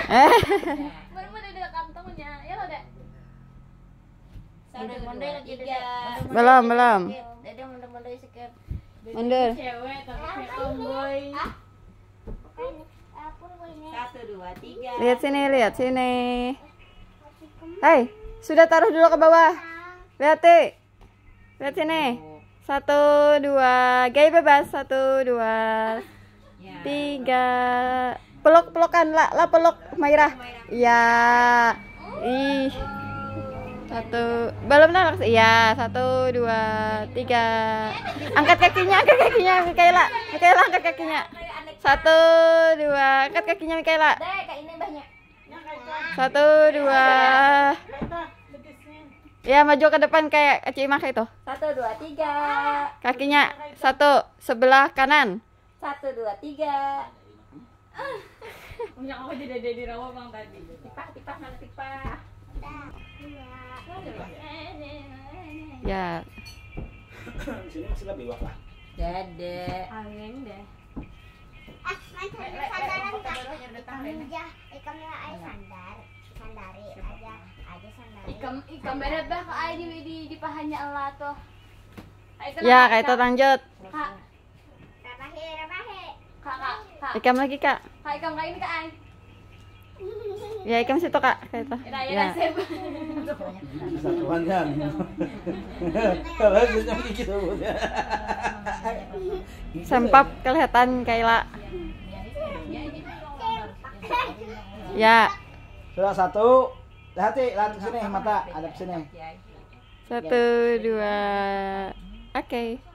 Mana ada kantongnya? Ya lo, Dek. Mondai lagi tiga. Belum. Dede mondai sikit. Mundur. Cewek tapi tomboy. 1, 2, 3. Lihat sini. Hai, sudah taruh dulu ke bawah. Lihat sini. 1, 2, gaya bebas. 1, 2, 3. Peluk-pelukan lah peluk Mairah. Ya. Ih. 1, belum nolak. Iya, 1, 2, 3. Angkat kakinya Mikaela angkat kakinya. 1, 2, angkat kakinya Mikaela. Dek, kayak ini banyak. 1, 2. Ya, maju ke depan kayak Cimah itu. 1, 2, 3. Kakinya 1 sebelah kanan. 1, 2, 3. Punya aku jadi di rawa Bang tadi. Tipah mana tipah? Ya. Sini masih lebih wak lah. Dede. Angin deh. Ikam berat bah ke ai di pahanya Allah tuh. Ya, kayak itu lanjut. Kak. Kak. Ikam lagi, Kak. Kak ikam kayak ini Kak ai. Ya, ikam situ, Kak. Kayak itu. Ya. Satuan kan. Kalau sudah begitu. Sempap kelihatan Kaila. Ya. Sudah 1. Lihat sini mata, hadap sini. 1, 2. Oke.